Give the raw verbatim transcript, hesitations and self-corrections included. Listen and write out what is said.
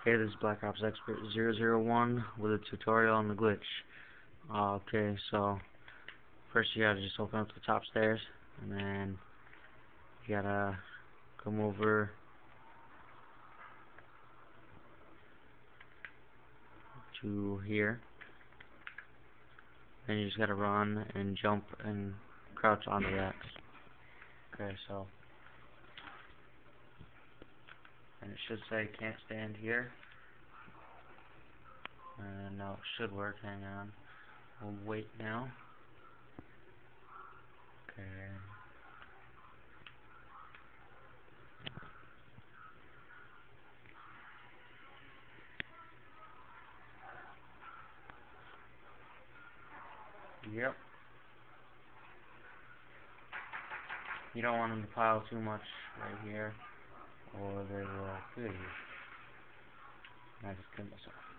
Hey, this is Black Ops Expert zero zero one with a tutorial on the glitch. Uh, okay, so first you gotta just open up the top stairs, and then you gotta come over to here. Then you just gotta run and jump and crouch onto that. Okay, so and it should say can't stand here. And now it should work. Hang on. We'll wait now. Okay. Yep. You don't want them to pile too much right here, or they will kill you. I just killed myself.